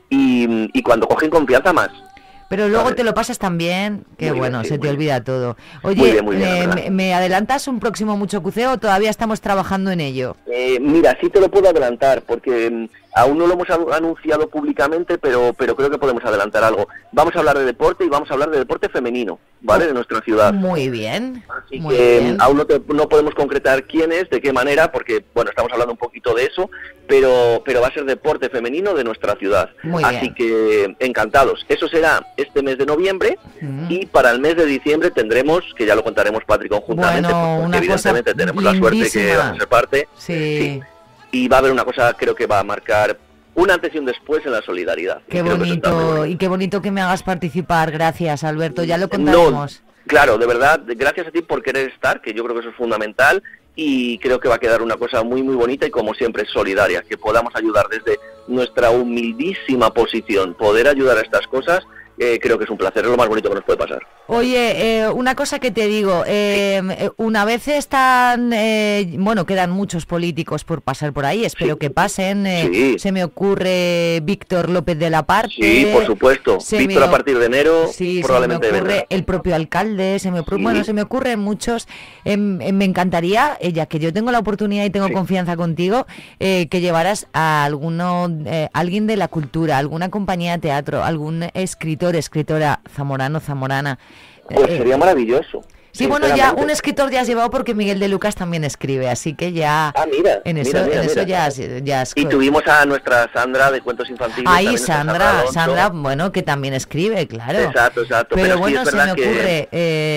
y cuando cogen confianza más. Pero luego te lo pasas tan bien que se te olvida todo. Oye, muy bien, ¿me adelantas un próximo mucho cuceo o todavía estamos trabajando en ello? Mira, sí te lo puedo adelantar porque aún no lo hemos anunciado públicamente, pero creo que podemos adelantar algo. Vamos a hablar de deporte y vamos a hablar de deporte femenino, ¿vale? De nuestra ciudad. Muy bien. Así que aún no podemos concretar quién es, de qué manera, porque estamos hablando un poquito de eso, pero va a ser deporte femenino de nuestra ciudad. Así que encantados. Eso será este mes de noviembre y para el mes de diciembre tendremos, que ya lo contaremos Patri conjuntamente, porque evidentemente tenemos la suerte que vamos a ser parte. Sí. Y va a haber una cosa, creo que va a marcar un antes y un después en la solidaridad. Qué bonito, y qué bonito que me hagas participar. Gracias, Alberto, ya lo contaremos. Claro, de verdad, gracias a ti por querer estar, que yo creo que eso es fundamental, y creo que va a quedar una cosa muy, muy bonita y, como siempre, solidaria, que podamos ayudar desde nuestra humildísima posición, poder ayudar a estas cosas. Creo que es un placer, es lo más bonito que nos puede pasar. Oye, una cosa que te digo, una vez están, quedan muchos políticos por pasar por ahí, espero que pasen, se me ocurre Víctor López de la Parte. Sí, por supuesto, Víctor a partir de enero probablemente se me ocurre el propio alcalde, se me ocurren muchos. Me encantaría, ya que yo tengo la oportunidad y tengo confianza contigo, que llevaras a alguien de la cultura, alguna compañía de teatro, algún escritora zamorana. Pues sería maravilloso. Sí, ya un escritor ya has llevado, porque Miguel de Lucas también escribe, así que ya en eso ya y tuvimos a nuestra Sandra de Cuentos Infantiles. Ahí Sandra, que también escribe, claro. Exacto. Pero bueno, se me ocurre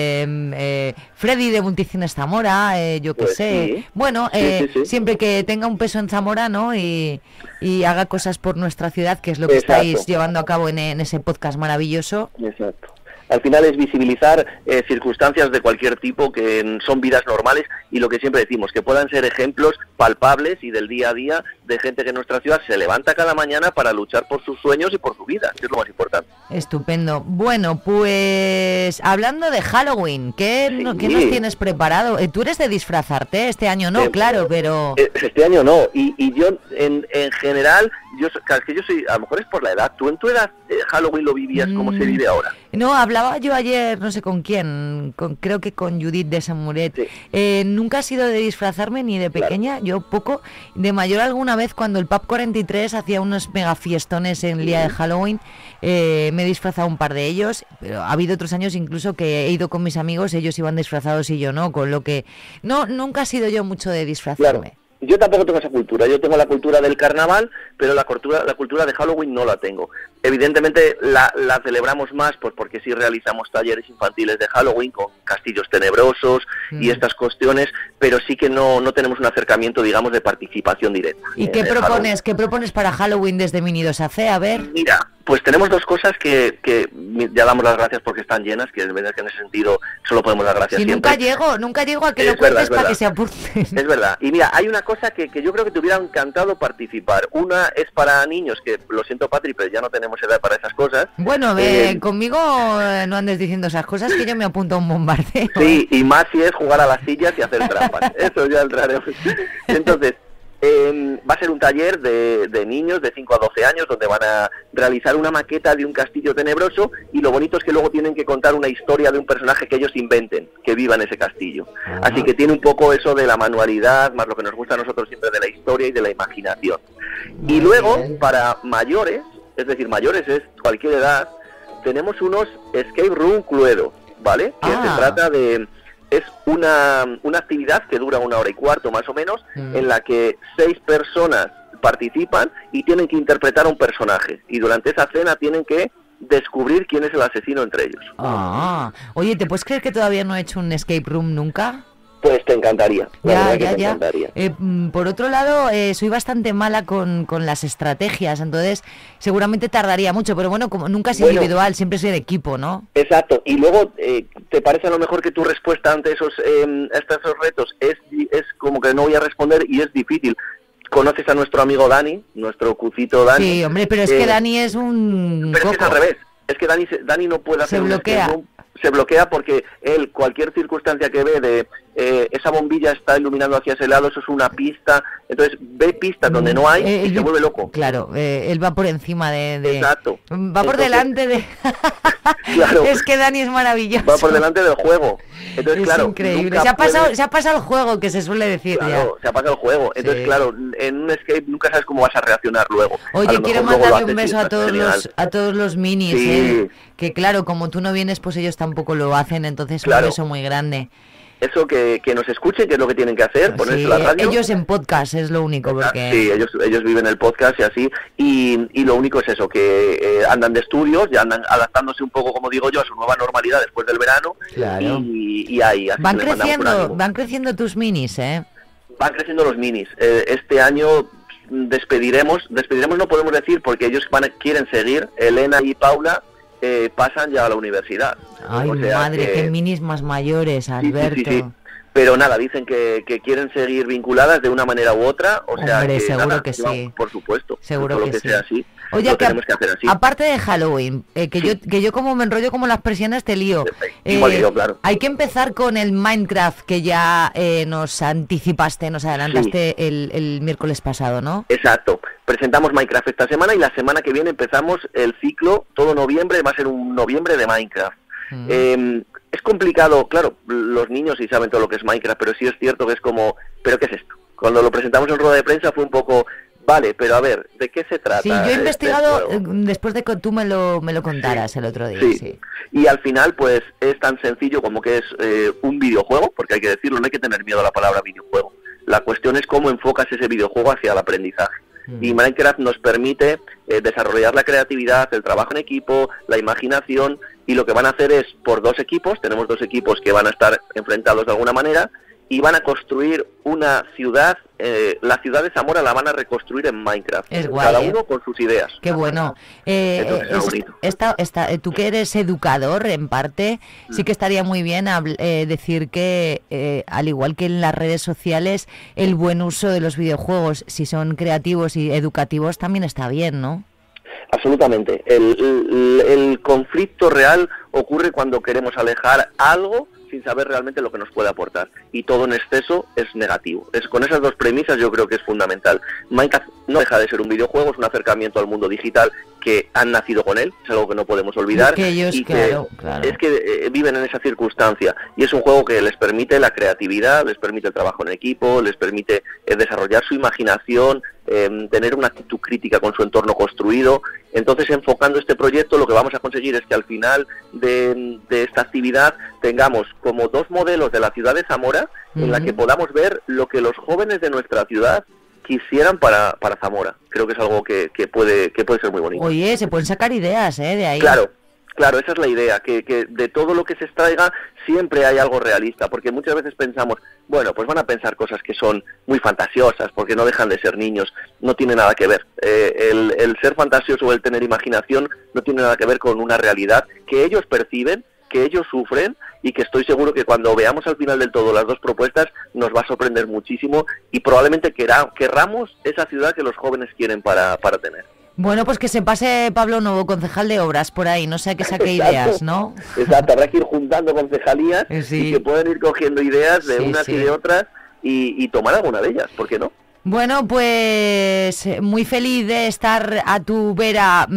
Freddy de Multicines Zamora, yo qué sé. Sí. Siempre que tenga un peso en Zamora, ¿no? Y haga cosas por nuestra ciudad, que es lo que estáis llevando a cabo en ese podcast maravilloso. Exacto. al final es visibilizar circunstancias de cualquier tipo que son vidas normales y lo que siempre decimos, que puedan ser ejemplos palpables y del día a día de gente que en nuestra ciudad se levanta cada mañana para luchar por sus sueños y por su vida, que es lo más importante. Estupendo. Bueno, pues hablando de Halloween, ¿qué nos tienes preparado? Tú eres de disfrazarte, este año no, claro, pero... Este año no, y yo en general, yo soy, a lo mejor es por la edad, tú en tu edad Halloween lo vivías como se vive ahora. No, hablaba yo ayer, no sé con quién, creo que con Judith de San Muret. Sí. Nunca he sido de disfrazarme ni de pequeña, yo poco, de mayor alguna vez cuando el Pub 43 hacía unos mega fiestones en el día de Halloween, me he disfrazado un par de ellos, pero ha habido otros años incluso que he ido con mis amigos, ellos iban disfrazados y yo no, con lo que nunca he sido yo mucho de disfrazarme. Claro. Yo tampoco tengo esa cultura, yo tengo la cultura del carnaval, pero la cultura de Halloween no la tengo. Evidentemente la celebramos más pues porque sí realizamos talleres infantiles de Halloween con castillos tenebrosos y estas cuestiones, pero sí que no tenemos un acercamiento, digamos, de participación directa. ¿Y qué propones para Halloween desde Mini2AC? A ver. Mira, pues tenemos dos cosas que ya damos las gracias porque están llenas, que es verdad que en ese sentido solo podemos dar gracias siempre. Nunca llego a que lo cuentes para que se apunten. Es verdad. Y mira, hay una cosa que yo creo que te hubiera encantado participar. Una es para niños, que lo siento, Patri, pero ya no tenemos edad para esas cosas. Bueno, conmigo no andes diciendo esas cosas, que yo me apunto a un bombardeo. Sí, y más si es jugar a las sillas y hacer trampas. Eso ya entraremos. Entonces, va a ser un taller de niños de 5 a 12 años donde van a realizar una maqueta de un castillo tenebroso y lo bonito es que luego tienen que contar una historia de un personaje que ellos inventen, que viva en ese castillo. Así que tiene un poco eso de la manualidad, más lo que nos gusta a nosotros siempre de la historia y de la imaginación. Y luego, para mayores, es decir, mayores es cualquier edad, tenemos unos Escape Room Cluedo, ¿vale? Que se trata de... Es una actividad que dura 1 hora y cuarto más o menos, en la que 6 personas participan y tienen que interpretar a un personaje. Y durante esa cena tienen que descubrir quién es el asesino entre ellos. Oye, ¿te puedes creer que todavía no he hecho un escape room nunca? Pues te encantaría. Ya. Encantaría. Por otro lado, soy bastante mala con las estrategias, entonces seguramente tardaría mucho, pero bueno, como nunca es individual, siempre soy de equipo, ¿no? Exacto, y luego, ¿te parece a lo mejor que tu respuesta ante esos retos es como que no voy a responder y es difícil? ¿Conoces a nuestro amigo Dani, nuestro cucito Dani? Sí, hombre, pero es que Dani es un... Pero es que es al revés, es que Dani no puede hacer... Se bloquea porque él, cualquier circunstancia que ve de esa bombilla está iluminando hacia ese lado, eso es una pista, entonces ve pistas donde no hay y se vuelve loco. Claro, él va por encima de... Exacto. Va por delante de... Claro. Es que Dani es maravilloso. Va por delante del juego. Entonces, es claro, increíble. Se ha pasado el juego, que se suele decir. Claro, se ha pasado el juego. Entonces, claro, en un escape nunca sabes cómo vas a reaccionar luego. Oye, quiero mandarle un beso a todos los minis, sí. Que claro, como tú no vienes, pues ellos tampoco lo hacen, entonces un beso muy grande. Eso, que nos escuchen, que es lo que tienen que hacer, ponerse la radio. Ellos en podcast es lo único, porque... Sí, ellos viven el podcast y así, y lo único es eso, que andan de estudios, ya andan adaptándose un poco, como digo yo, a su nueva normalidad después del verano, y ahí... Así van creciendo tus minis, Van creciendo los minis. Este año despediremos no podemos decir, porque ellos quieren seguir, Elena y Paula... pasan ya a la universidad. Ay, madre, qué minis más mayores, Alberto. Sí. Pero nada, dicen que quieren seguir vinculadas de una manera u otra, o sea, hombre, seguro nada, que sí. Por supuesto. Seguro que sea así. Oye, tenemos que hacer así. Aparte de Halloween, que yo como me enrollo como las persianas te lío. Igual que yo, claro. Hay que empezar con el Minecraft que ya nos adelantaste el miércoles pasado, ¿no? Exacto. Presentamos Minecraft esta semana y la semana que viene empezamos el ciclo, todo noviembre, va a ser un noviembre de Minecraft. Es complicado, claro, los niños sí saben todo lo que es Minecraft, pero sí es cierto que es como, ¿pero qué es esto? Cuando lo presentamos en rueda de prensa fue un poco... Vale, pero a ver, ¿de qué se trata? Sí, yo he investigado después de que tú me lo contaras el otro día. Sí. Y al final, pues, es tan sencillo como que es un videojuego, porque hay que decirlo, no hay que tener miedo a la palabra videojuego. La cuestión es cómo enfocas ese videojuego hacia el aprendizaje. Y Minecraft nos permite desarrollar la creatividad, el trabajo en equipo, la imaginación, y lo que van a hacer es, por 2 equipos, tenemos 2 equipos que van a estar enfrentados de alguna manera, y van a construir una ciudad, la ciudad de Zamora la van a reconstruir en Minecraft. Es guay, cada uno con sus ideas. Qué bueno. Tú que eres educador, en parte, sí que estaría muy bien decir que, al igual que en las redes sociales, el buen uso de los videojuegos, si son creativos y educativos, también está bien, ¿no? Absolutamente. El conflicto real ocurre cuando queremos alejar algo sin saber realmente lo que nos puede aportar, y todo en exceso es negativo. Con esas dos premisas yo creo que es fundamental. Minecraft no deja de ser un videojuego, es un acercamiento al mundo digital que han nacido con él, es algo que no podemos olvidar, que ellos, y claro. Es que viven en esa circunstancia, y es un juego que les permite la creatividad, les permite el trabajo en equipo, les permite desarrollar su imaginación, tener una actitud crítica con su entorno construido. Entonces, enfocando este proyecto, lo que vamos a conseguir es que al final de esta actividad tengamos como dos modelos de la ciudad de Zamora, en la que podamos ver lo que los jóvenes de nuestra ciudad quisieran para Zamora. Creo que es algo que puede ser muy bonito. Oye, se pueden sacar ideas, de ahí. Claro, esa es la idea, que de todo lo que se extraiga siempre hay algo realista, porque muchas veces pensamos, bueno, pues van a pensar cosas que son muy fantasiosas, porque no dejan de ser niños, no tiene nada que ver. El ser fantasioso o el tener imaginación no tiene nada que ver con una realidad que ellos perciben, que ellos sufren, y que estoy seguro que cuando veamos al final del todo las dos propuestas nos va a sorprender muchísimo, y probablemente querramos esa ciudad que los jóvenes quieren para tener. Bueno, pues que se pase Pablo Novo, concejal de obras, por ahí, no sé, que saque ideas, ¿no? Exacto, habrá que ir juntando concejalías y que puedan ir cogiendo ideas de unas y de otras y tomar alguna de ellas, ¿por qué no? Bueno, pues muy feliz de estar a tu vera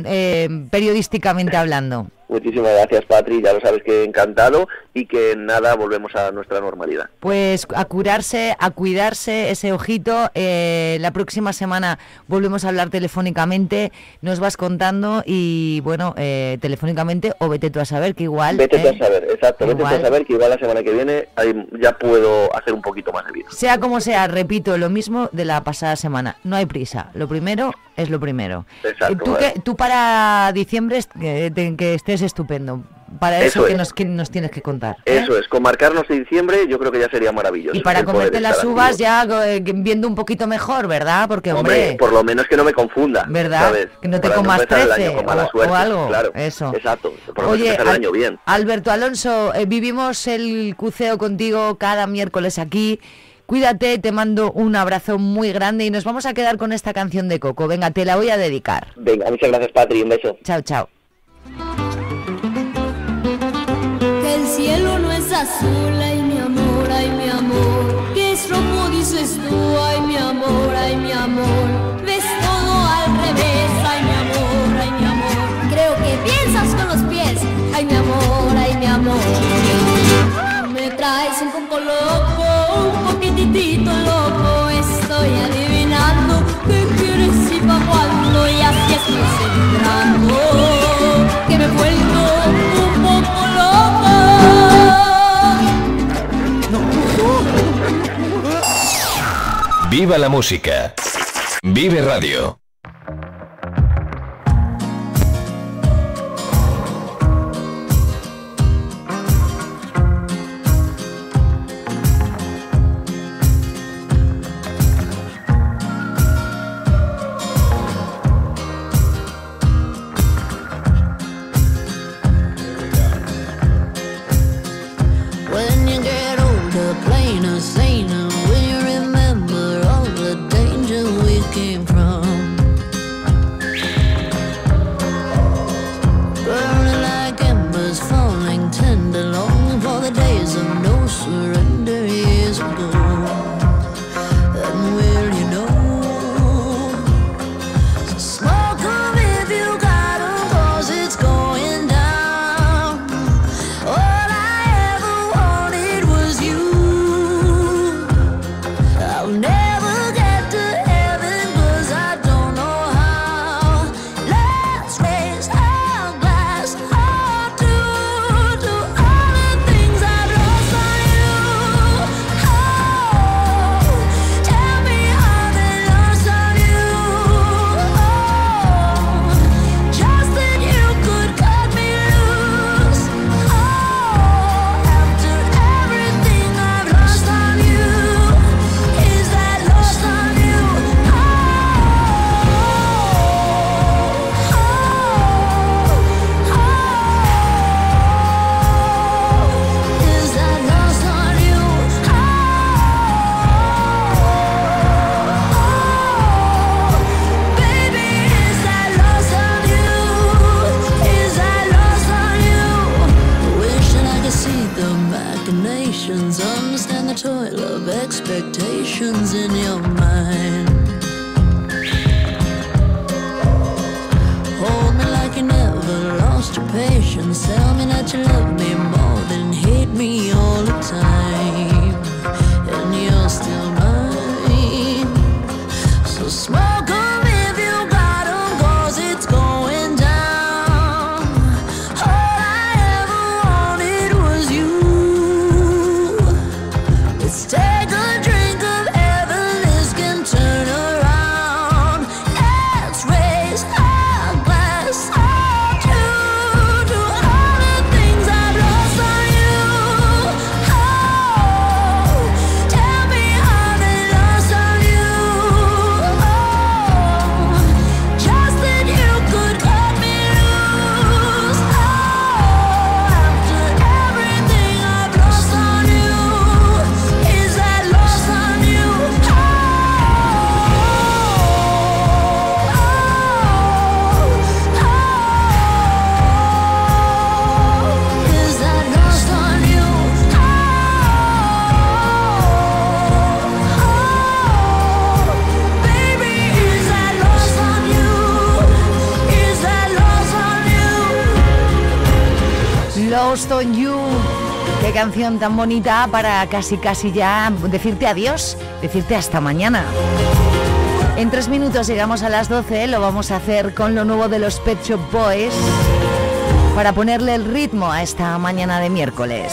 periodísticamente hablando. Muchísimas gracias, Patri, ya lo sabes que encantado, y que nada, volvemos a nuestra normalidad. Pues a curarse, a cuidarse ese ojito. La próxima semana volvemos a hablar telefónicamente, nos vas contando, y bueno, telefónicamente, o vete tú a saber, que igual... Vete tú a saber, exacto, igual, vete tú a saber que igual la semana que viene ya puedo hacer un poquito más de vida. Sea como sea, repito lo mismo de la pasada semana, no hay prisa, lo primero es lo primero. Exacto. Tú para diciembre que estés estupendo. Para eso que nos tienes que contar. Eso es, con marcarnos de diciembre yo creo que ya sería maravilloso. Y para comerte las uvas ya viendo un poquito mejor, ¿verdad? Porque, hombre, por lo menos que no me confunda, ¿verdad? ¿Sabes? Que no te comas 13 o algo. Claro, eso. Exacto, por lo menos el año bien. Alberto Alonso, vivimos el cuceo contigo cada miércoles aquí. Cuídate, te mando un abrazo muy grande y nos vamos a quedar con esta canción de Coco. Venga, te la voy a dedicar. Venga, muchas gracias, Patri, un beso. Chao, chao. Que el cielo no es azul, ay mi amor, que es rojo dices tú, ay mi amor, ves todo al revés, ay mi amor, creo que piensas con los pies, ay mi amor, me traes un poco loco, un poquitito loco, estoy adivinando qué quieres y pa' cuándo, y así estoy centrando, que me vuelvo un poco loco. Viva la música. Vive Radio. When you get older, plainer, saner, will you remember all the danger we came from? Burning like embers, falling tender, longing for the days of no surrender years ago. And will you know? So smoke 'em if you got 'em, 'cause it's going down. All I ever wanted was you. I'll never get to heaven 'cause smoke 'em if you got 'em, 'cause it's going down. All I ever wanted was you. Let's take a drink of heaven, this can turn around. Let's raise our glass up to all the things I've lost on you. Oh, tell me how they lost on you. Oh, just that you could cut me loose. Oh, after everything I've lost on you, is that lost on you? Is that lost on you? Baby, is that lost on you? Is that lost on you? Lost on You. Qué canción tan bonita para casi ya decirte adiós, decirte hasta mañana. En 3 minutos llegamos a las 12, lo vamos a hacer con lo nuevo de los Pet Shop Boys para ponerle el ritmo a esta mañana de miércoles.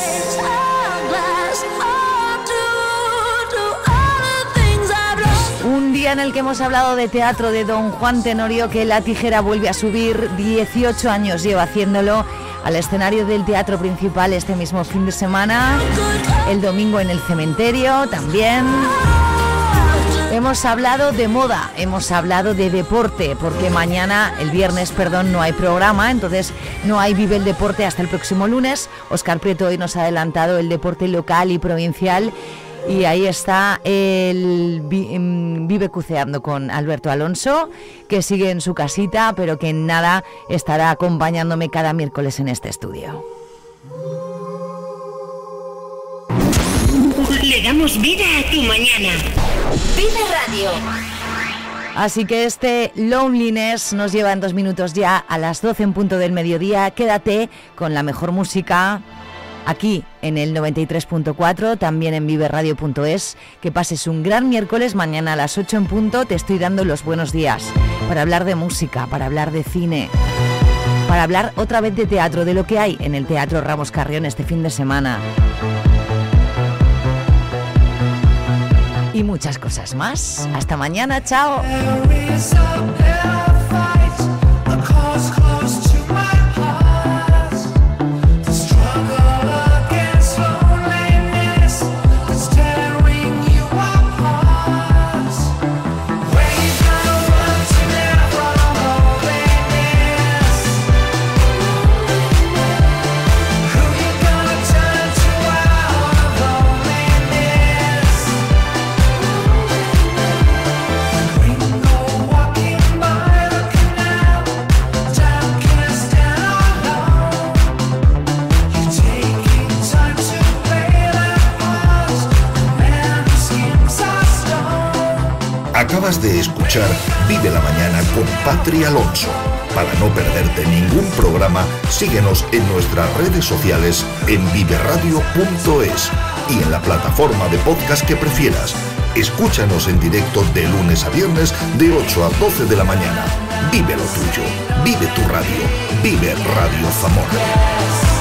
Un día en el que hemos hablado de teatro, de Don Juan Tenorio, que La Tijera vuelve a subir, 18 años lleva haciéndolo, al escenario del teatro principal este mismo fin de semana, el domingo en el cementerio también. Hemos hablado de moda, hemos hablado de deporte, porque el viernes, no hay programa, entonces no hay Vive el Deporte hasta el próximo lunes. Óscar Prieto hoy nos ha adelantado el deporte local y provincial, y ahí está el Vive Cuceando con Alberto Alonso, que sigue en su casita, pero que en nada estará acompañándome cada miércoles en este estudio. Le damos vida a tu mañana. Vive Radio. Así que este Loneliness nos lleva en 2 minutos ya a las 12 en punto del mediodía. Quédate con la mejor música aquí en el 93.4, también en viveradio.es. Que pases un gran miércoles. Mañana a las 8 en punto te estoy dando los buenos días para hablar de música, para hablar de cine, para hablar otra vez de teatro, de lo que hay en el Teatro Ramos Carrión este fin de semana. Y muchas cosas más. Hasta mañana, chao. Acabas de escuchar Vive la Mañana con Patri Alonso. Para no perderte ningún programa, síguenos en nuestras redes sociales en viveradio.es y en la plataforma de podcast que prefieras. Escúchanos en directo de lunes a viernes de 8 a 12 de la mañana. Vive lo tuyo, vive tu radio, vive Radio Zamora.